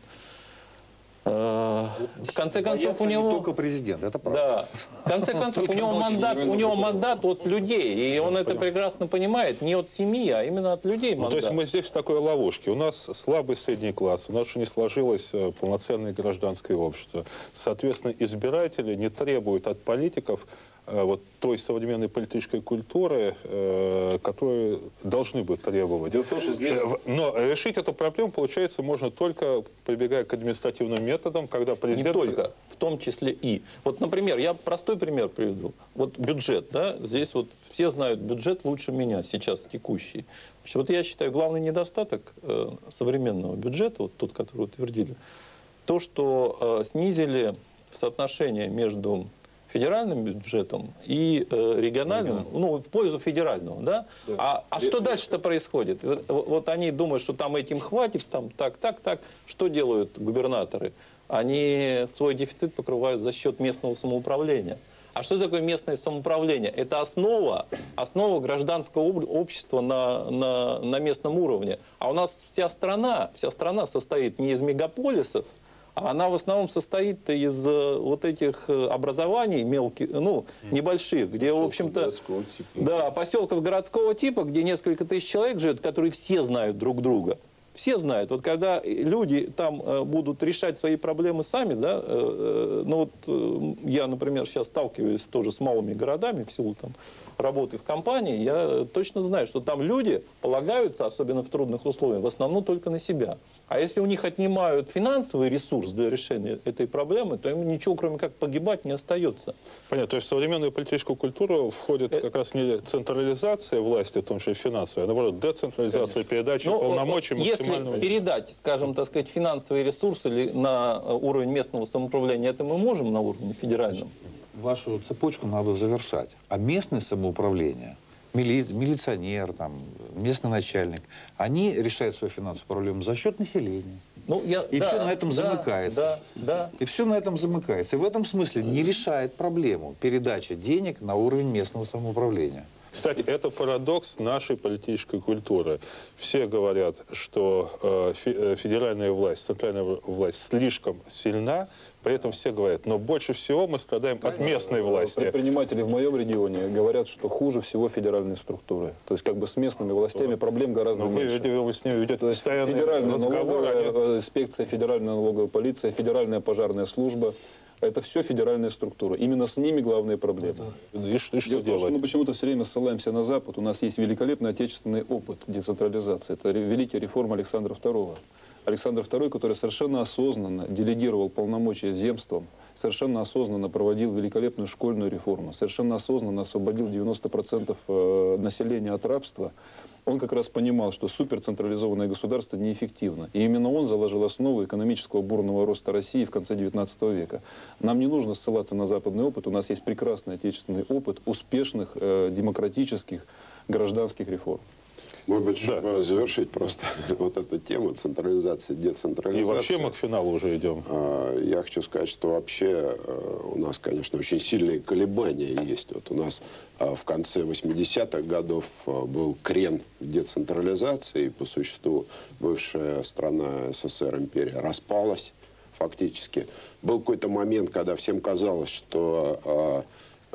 э, в конце концов, у Боятся него... не только президент, это правда. Да. В конце концов, у Только него ночью мандат, у него мандат от людей, и он это прекрасно понимает, не от семьи, а именно от людей Ну, мандат. то есть мы здесь в такой ловушке. У нас слабый средний класс, у нас еще не сложилось э, полноценное гражданское общество. Соответственно, избиратели не требуют от политиков э, вот той современной политической культуры, э, которую должны бы требовать. Дело в том, что здесь... Э, Но решить эту проблему, получается, можно только прибегая к административным методам, когда президент... Не только, в том числе и. Вот, например, я простой пример приведу. Вот бюджет, да, здесь вот все знают бюджет лучше меня сейчас, текущий. Значит, вот я считаю, главный недостаток э, современного бюджета, вот тот, который утвердили, то, что э, снизили соотношение между федеральным бюджетом и э, региональным, ну, в пользу федерального, да? Да. А, а что дальше-то происходит? Вот, вот они думают, что там этим хватит, там так, так, так. Что делают губернаторы? Они свой дефицит покрывают за счет местного самоуправления. А что такое местное самоуправление? Это основа, основа гражданского общества на, на, на местном уровне. А у нас вся страна, вся страна состоит не из мегаполисов, а она в основном состоит из э, вот этих э, образований мелких, ну, небольших, где, в общем-то, да, поселков городского типа, где несколько тысяч человек живет, которые все знают друг друга. Все знают. Вот когда люди там э, будут решать свои проблемы сами, да, э, э, ну вот э, я, например, сейчас сталкиваюсь тоже с малыми городами в силу там работы в компании, я точно знаю, что там люди полагаются, особенно в трудных условиях, в основном только на себя. А если у них отнимают финансовый ресурс для решения этой проблемы, то им ничего, кроме как погибать, не остается. Понятно. То есть в современную политическую культуру входит как раз не централизация власти, в том числе финансовая, а наоборот децентрализация, передача Но, полномочий максимального. Если передать, скажем, так сказать, финансовые ресурсы на уровень местного самоуправления, это мы можем на уровне федеральном? Вашу цепочку надо завершать. А местное самоуправление, мили, милиционер, там, местный начальник, они решают свою финансовую проблему за счет населения. Ну, я, И да, все на этом да, замыкается. Да, да. И все на этом замыкается. И в этом смысле не решает проблему передача денег на уровень местного самоуправления. Кстати, это парадокс нашей политической культуры. Все говорят, что э, федеральная власть, центральная власть слишком сильна, при этом все говорят, но больше всего мы страдаем от местной власти. Предприниматели в моем регионе говорят, что хуже всего федеральные структуры. То есть как бы с местными властями проблем гораздо Но вы, меньше. вы, вы с ними ведете постоянные Федеральная разговоры. налоговая они... инспекция, федеральная налоговая полиция, федеральная пожарная служба. Это все федеральные структуры. Именно с ними главные проблемы. И, что- и что Дело в том, что делать? мы почему-то все время ссылаемся на Запад. У нас есть великолепный отечественный опыт децентрализации. Это ре- великие реформы Александра второго. Александр второй, который совершенно осознанно делегировал полномочия земствам, совершенно осознанно проводил великолепную школьную реформу, совершенно осознанно освободил девяносто процентов населения от рабства, он как раз понимал, что суперцентрализованное государство неэффективно. И именно он заложил основу экономического бурного роста России в конце девятнадцатого века. Нам не нужно ссылаться на западный опыт. У нас есть прекрасный отечественный опыт успешных э, демократических гражданских реформ. Может быть, чтобы завершить просто вот эту тему централизации, децентрализации. И вообще мы к финалу уже идем. А, Я хочу сказать, что вообще э, у нас, конечно, очень сильные колебания есть. Вот у нас а, в конце восьмидесятых годов а, был крен к децентрализации, и по существу бывшая страна СССР, империя, распалась фактически. Был какой-то момент, когда всем казалось, что а,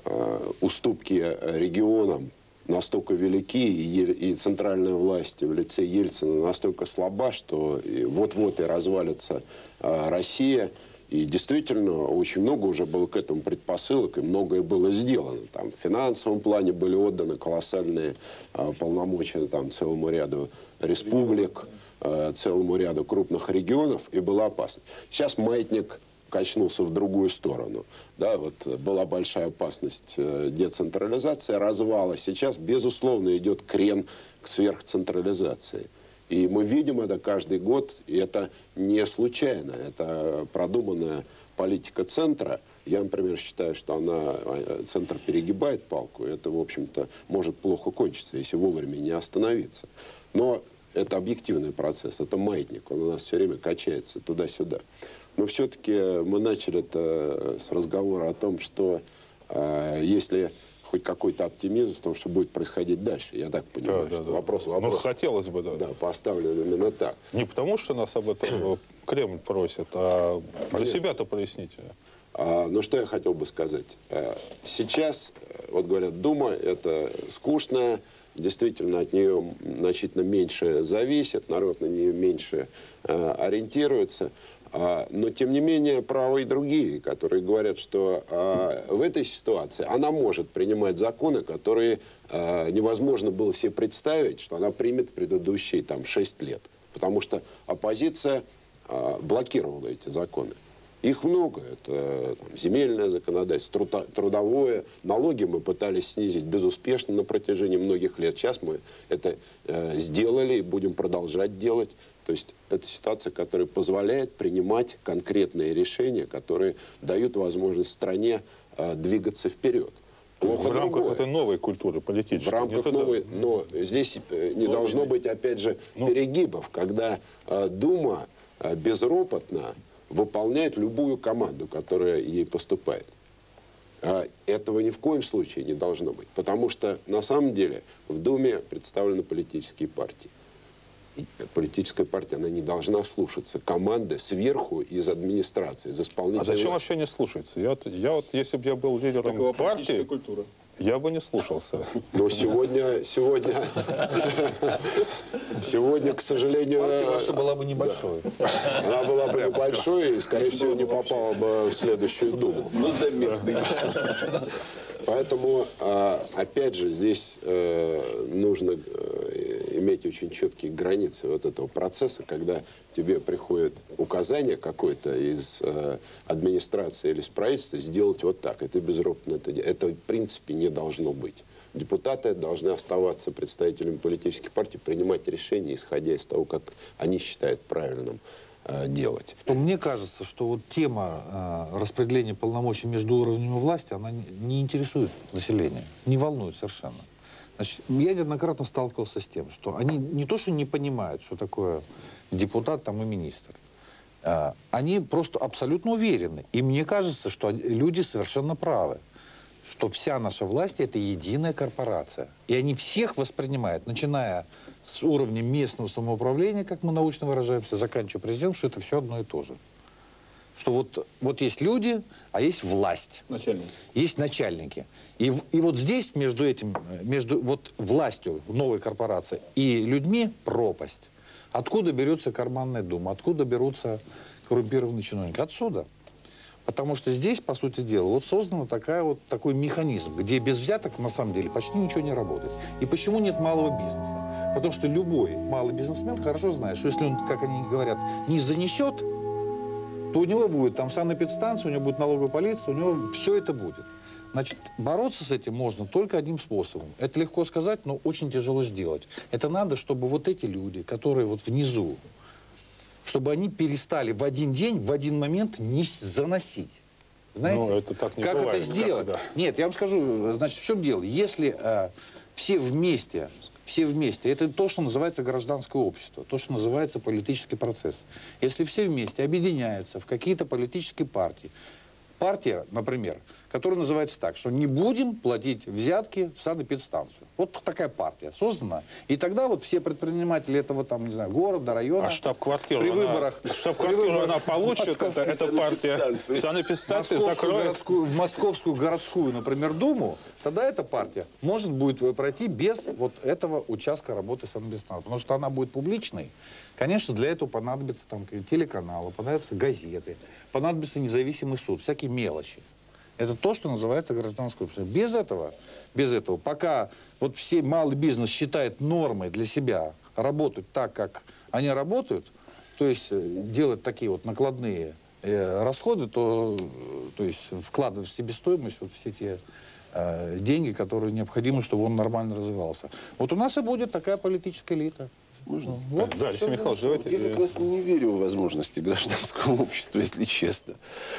а, уступки регионам настолько велики, и, и центральная власть в лице Ельцина настолько слаба, что вот-вот и развалится а, Россия. И действительно, очень много уже было к этому предпосылок, и многое было сделано. Там, в финансовом плане были отданы колоссальные а, полномочия там, целому ряду республик, а, целому ряду крупных регионов, и была опасность. Сейчас маятник качнулся в другую сторону. Да, вот была большая опасность э, децентрализации, развала. Сейчас, безусловно, идет крен к сверхцентрализации. И мы видим это каждый год, и это не случайно, это продуманная политика центра. Я, например, считаю, что она, центр перегибает палку, и это, в общем-то, может плохо кончиться, если вовремя не остановиться. Но это объективный процесс, это маятник, он у нас все время качается туда-сюда. Но все-таки мы начали это с разговора о том, что э, если хоть какой-то оптимизм в том, что будет происходить дальше. Я так понимаю, Да, да, что да. вопрос, вопрос Ну, хотелось бы, да. да, поставлен именно так. Не потому, что нас об этом Кремль просит, а для себя-то поясните. А, ну, что я хотел бы сказать. Сейчас, вот говорят, Дума, это скучная, действительно от нее значительно меньше зависит, народ на нее меньше э, ориентируется. А, но, тем не менее, правы и другие, которые говорят, что а, в этой ситуации она может принимать законы, которые а, невозможно было себе представить, что она примет предыдущие там, шесть лет. Потому что оппозиция а, блокировала эти законы. Их много. Это там, земельное законодательство, труда, трудовое. Налоги мы пытались снизить безуспешно на протяжении многих лет. Сейчас мы это э, сделали и будем продолжать делать. То есть это ситуация, которая позволяет принимать конкретные решения, которые дают возможность стране э, двигаться вперед. Плохо в рамках другое. Этой новой культуры политической. В рамках Нет, новой, это... но здесь э, не Новый должно быть, опять же, ну... перегибов, когда э, Дума э, безропотно выполняет любую команду, которая ей поступает. Э, этого ни в коем случае не должно быть. Потому что, на самом деле, в Думе представлены политические партии. Политическая партия, она не должна слушаться команды сверху из администрации, из исполнительной. А зачем вообще не слушаться? Я, я вот, если бы я был лидером Такова партии, культура. Я бы не слушался. Но сегодня, сегодня, сегодня, к сожалению... Партия ваша была бы небольшой. Да. Она была бы небольшой и, скорее всего, не попала бы в следующую Думу. Ну, заметный. Поэтому, опять же, здесь нужно иметь очень четкие границы вот этого процесса, когда тебе приходит указание какое-то из администрации или из правительства сделать вот так. Это безропотно. Это, это в принципе не должно быть. Депутаты должны оставаться представителями политических партий, принимать решения, исходя из того, как они считают правильным делать. Мне кажется, что вот тема э, распределения полномочий между уровнями власти, она не, не интересует население, не волнует совершенно. Значит, я неоднократно сталкивался с тем, что они не то, что не понимают, что такое депутат там, и министр, э, они просто абсолютно уверены. И мне кажется, что люди совершенно правы, что вся наша власть – это единая корпорация. И они всех воспринимают, начиная с уровня местного самоуправления, как мы научно выражаемся, заканчивая президентом, что это все одно и то же. Что вот, вот есть люди, а есть власть. Начальники. Есть начальники. И, и вот здесь между этим, между вот властью новой корпорации и людьми пропасть. Откуда берется карманная дума? Откуда берутся коррумпированные чиновники? Отсюда. Потому что здесь, по сути дела, вот создан такая вот, такой механизм, где без взяток, на самом деле, почти ничего не работает. И почему нет малого бизнеса? Потому что любой малый бизнесмен хорошо знает, что если он, как они говорят, не занесет, то у него будет там санэпидстанция, у него будет налоговая полиция, у него все это будет. Значит, бороться с этим можно только одним способом. Это легко сказать, но очень тяжело сделать. Это надо, чтобы вот эти люди, которые вот внизу, чтобы они перестали в один день, в один момент не заносить. Знаете, ну, это так не как бывает, это сделать? Как, да. Нет, я вам скажу, значит, в чем дело. Если э, все вместе, все вместе, это то, что называется гражданское общество, то, что называется политический процесс. Если все вместе объединяются в какие-то политические партии, партия, например, которая называется так, что не будем платить взятки в санэпидстанцию. Вот такая партия создана. И тогда вот все предприниматели этого, там, не знаю, города, района... А штаб-квартиру при она, выборах... штаб-квартиру она получит, это, эта партия санэпидстанцию закроет. Городскую, в Московскую городскую, например, Думу, тогда эта партия может будет пройти без вот этого участка работы санэпидстанции. Потому что она будет публичной. Конечно, для этого понадобятся там телеканалы, понадобятся газеты, понадобится независимый суд, всякие мелочи. Это то, что называется гражданское общество. Без этого, без этого, пока вот все малый бизнес считает нормой для себя работать так, как они работают, то есть делать такие вот накладные э, расходы, то, то есть вкладывать в себестоимость вот все те э, деньги, которые необходимы, чтобы он нормально развивался. Вот у нас и будет такая политическая элита. Можно? Вот, да, Алексей Михайлович, давайте... Я как раз не верю в возможности гражданского общества, если честно.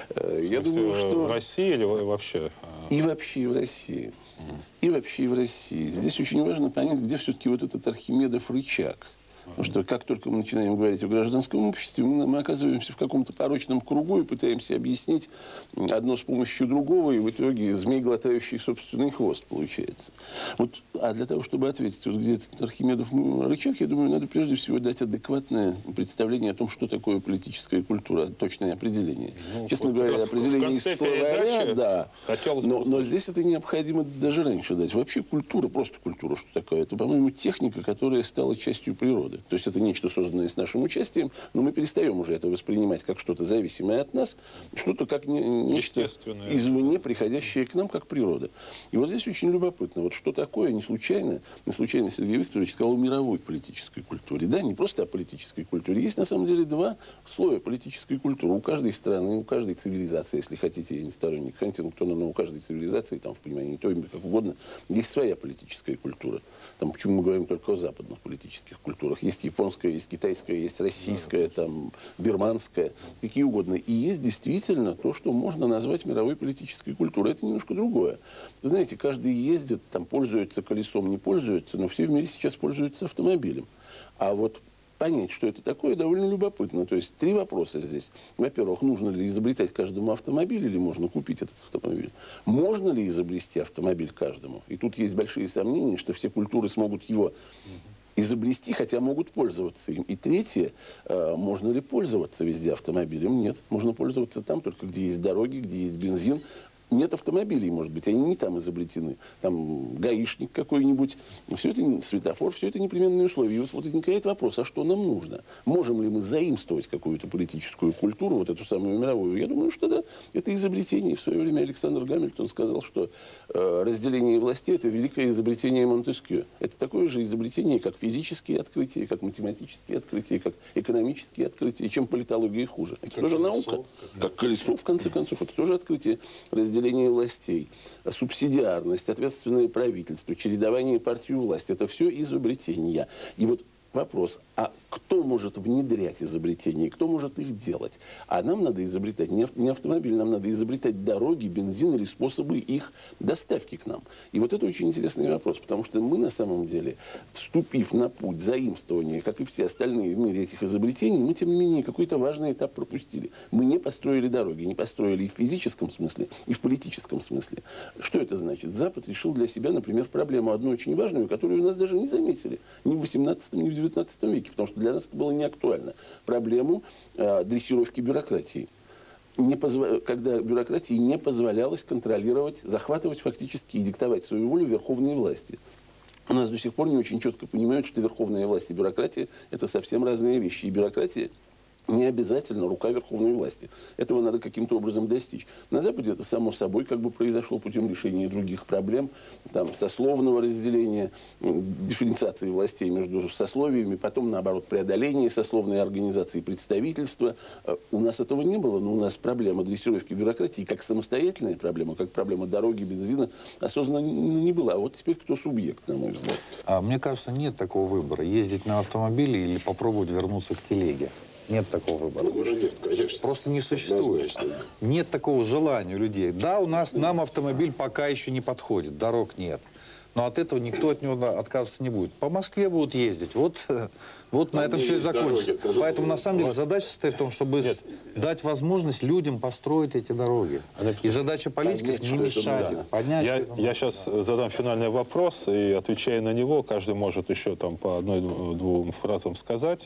Я думаю, что... В России или вообще? И вообще и в России. И вообще и в России. Здесь очень важно понять, где все-таки вот этот Архимедов рычаг. Потому что как только мы начинаем говорить о гражданском обществе, мы, мы оказываемся в каком-то порочном кругу и пытаемся объяснить одно с помощью другого, и в итоге змей, глотающий собственный хвост, получается. Вот, а для того, чтобы ответить, вот где этот Архимедов рычаг, я думаю, надо прежде всего дать адекватное представление о том, что такое политическая культура, точное определение. Ну, Честно говоря, определение из словаря, да, но, но здесь это необходимо даже раньше дать. Вообще культура, просто культура, что такое? Это, по-моему, техника, которая стала частью природы. То есть это нечто, созданное с нашим участием, но мы перестаем уже это воспринимать как что-то зависимое от нас, что-то как не, нечто извне, приходящее к нам, как природа. И вот здесь очень любопытно, вот что такое, не случайно, не случайно Сергей Викторович сказал о мировой политической культуре. Да, не просто о политической культуре. Есть на самом деле два слоя политической культуры. У каждой страны, у каждой цивилизации, если хотите, я не сторонник Хантингтона, но у каждой цивилизации, там в понимании то, как угодно, есть своя политическая культура. Там, почему мы говорим только о западных политических культурах. Есть японская, есть китайская, есть российская, там, бирманская, какие угодно. И есть действительно то, что можно назвать мировой политической культурой. Это немножко другое. Вы знаете, каждый ездит, там, пользуется колесом, не пользуется, но все в мире сейчас пользуются автомобилем. А вот понять, что это такое, довольно любопытно. То есть три вопроса здесь. Во-первых, нужно ли изобретать каждому автомобиль или можно купить этот автомобиль? Можно ли изобрести автомобиль каждому? И тут есть большие сомнения, что все культуры смогут его изобрести, хотя могут пользоваться им. И третье, можно ли пользоваться везде автомобилем? Нет. Можно пользоваться там только, где есть дороги, где есть бензин. Нет автомобилей, может быть, они не там изобретены. Там гаишник какой-нибудь, все это светофор, все это непременные условия. И вот, вот возникает вопрос, а что нам нужно? Можем ли мы заимствовать какую-то политическую культуру, вот эту самую мировую? Я думаю, что да. Это изобретение. В свое время Александр Гамильтон сказал, что э, разделение властей – это великое изобретение Монтескьё. Это такое же изобретение, как физические открытия, как математические открытия, как экономические открытия, чем политология хуже. Это как тоже колесо, наука. Как, как колесо, в конце концов. Это тоже открытие. Разделение властей, субсидиарность, ответственное правительство, чередование партии у власти. Это все изобретения. И вот вопрос, а кто может внедрять изобретения, кто может их делать? А нам надо изобретать не автомобиль, нам надо изобретать дороги, бензин или способы их доставки к нам. И вот это очень интересный вопрос, потому что мы на самом деле, вступив на путь заимствования, как и все остальные в мире этих изобретений, мы, тем не менее, какой-то важный этап пропустили. Мы не построили дороги, не построили и в физическом смысле, и в политическом смысле. Что это значит? Запад решил для себя, например, проблему одну очень важную, которую у нас даже не заметили. Ни в восемнадцатом, ни в девятнадцатом веке, потому что для нас это было не актуально. Проблему э, дрессировки бюрократии. Не позв... Когда бюрократии не позволялось контролировать, захватывать фактически и диктовать свою волю верховные власти. У нас до сих пор не очень четко понимают, что верховная власть и бюрократия – это совсем разные вещи. И бюрократия не обязательно рука верховной власти. Этого надо каким-то образом достичь. На Западе это само собой как бы произошло путем решения других проблем, там, сословного разделения, дифференциации властей между сословиями, потом, наоборот, преодоление сословной организации представительства. У нас этого не было, но у нас проблема дрессировки бюрократии как самостоятельная проблема, как проблема дороги, бензина, осознанно не была. А вот теперь кто субъект, на мой взгляд? А, мне кажется, нет такого выбора. Ездить на автомобиле или попробовать вернуться к телеге. Нет такого выбора. Ну, нет, конечно. Просто не существует. Однозначно. Нет такого желания у людей. Да, у нас, нам автомобиль пока еще не подходит, дорог нет. Но от этого никто от него отказываться не будет. По Москве будут ездить. Вот, вот на этом все и закончится. Дороги, Поэтому, на самом деле, задача состоит в том, чтобы Нет. дать возможность людям построить эти дороги. И задача политиков не мешать им. Поднять, я, я сейчас задам финальный вопрос, и, отвечая на него, каждый может еще там по одной-двум фразам сказать.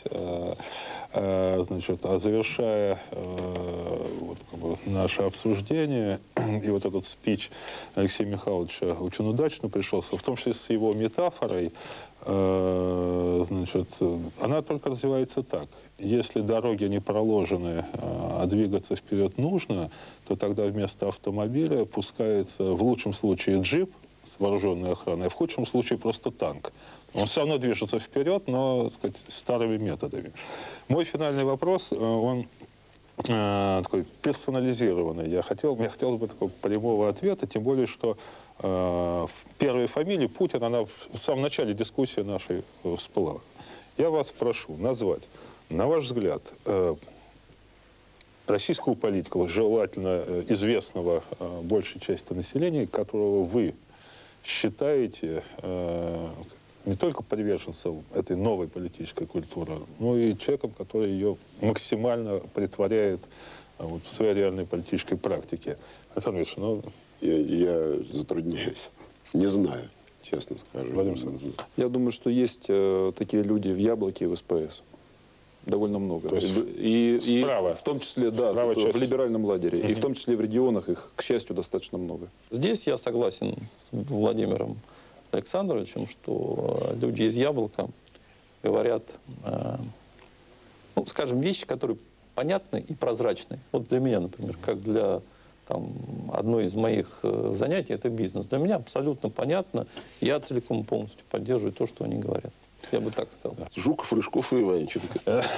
Значит, а завершая вот, как бы, наше обсуждение, и вот этот спич Алексея Михайловича очень удачно пришелся, в том числе с его метафорой, значит, она только развивается так. Если дороги не проложены, а двигаться вперед нужно, то тогда вместо автомобиля пускается в лучшем случае джип с вооруженной охраной, а в худшем случае просто танк. Он все равно движется вперед, но, так сказать, старыми методами. Мой финальный вопрос, он э, такой персонализированный. Я хотел, мне хотелось бы такого прямого ответа, тем более, что э, первая фамилия Путин, она в самом начале дискуссии нашей всплыла. Я вас прошу назвать, на ваш взгляд, э, российского политика, желательно э, известного э, большей части населения, которого вы считаете э, не только приверженцем этой новой политической культуры, но и человеком, который ее максимально претворяет э, вот, в своей реальной политической практике. Александр Ильич, ну... Я, я затрудняюсь. Не знаю, честно скажу. Я думаю, что есть э, такие люди в «Яблоке» и в СПС. Довольно много. То есть и, и справа, в том числе, да, в, в либеральном лагере. Mm-hmm. И в том числе в регионах их, к счастью, достаточно много. Здесь я согласен с Владимиром Александровичем, что люди из «Яблока» говорят, э, ну, скажем, вещи, которые понятны и прозрачны. Вот для меня, например, как для там, одной из моих э, занятий, это бизнес. Для меня абсолютно понятно. Я целиком и полностью поддерживаю то, что они говорят. Я бы так сказал. Жуков, Рыжков и Иванченко.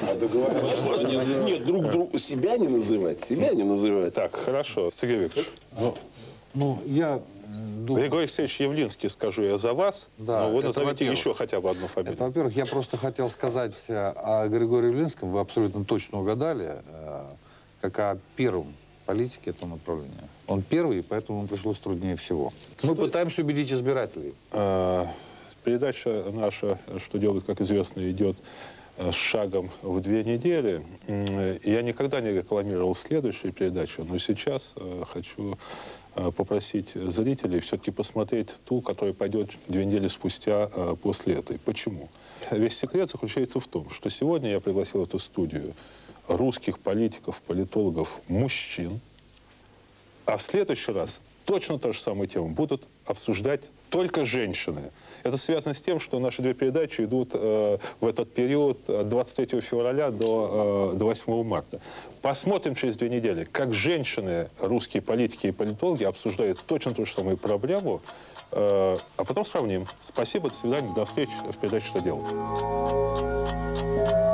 Нет, друг другу себя не называть. Себя не называть. Так, хорошо. Сергей Викторович. Ну, я... Григорий Алексеевич Явлинский, скажу я за вас, Да, но вы это, назовите еще хотя бы одну фамилию. Это, во-первых, я просто хотел сказать о Григории Явлинском. Вы абсолютно точно угадали, как о первом политике этого направления. Он первый, и поэтому ему пришлось труднее всего. Мы пытаемся убедить избирателей. Передача наша, что делать, как известно, идет с шагом в две недели. Я никогда не рекламировал следующую передачу, но сейчас хочу попросить зрителей все-таки посмотреть ту, которая пойдет две недели спустя после этой. Почему? Весь секрет заключается в том, что сегодня я пригласил в эту студию русских политиков, политологов, мужчин, а в следующий раз точно ту же самую тему будут обсуждать только женщины. Это связано с тем, что наши две передачи идут э, в этот период от двадцать третьего февраля до, э, до восьмого марта. Посмотрим через две недели, как женщины, русские политики и политологи обсуждают точно ту же самую проблему, э, а потом сравним. Спасибо, до свидания, до встречи в передаче «Что делать?».